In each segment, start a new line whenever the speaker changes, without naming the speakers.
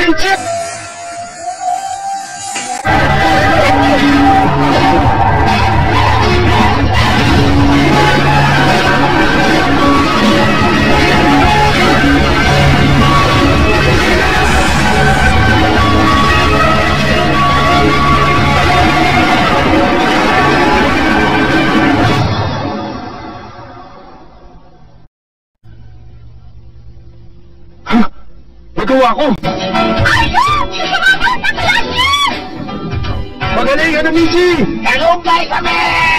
Pichit! Nagawa ko!
Ayun! Sumama sa klase!
Magaling ka na, Michi!
Tagumpay kami!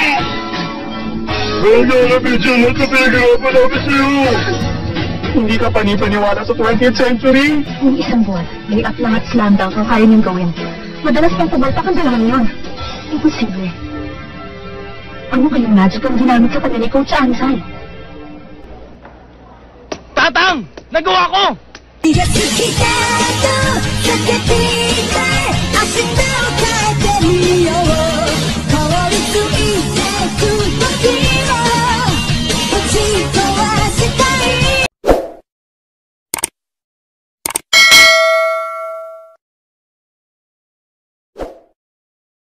Wala na, Michi! Lahat na pinagagawa namin sa'yo! Hindi ka panipaniwala sa 20th century?
Yung isang buwan, lay-up lang at slam dunk ang kaya niyong gawin. Madalas pang pumalpak ang dalawang yun. Imposible. Ano kayong magic ang ginamit sa kanila ni Coach Ansay?
Tatang! Nagawa ko!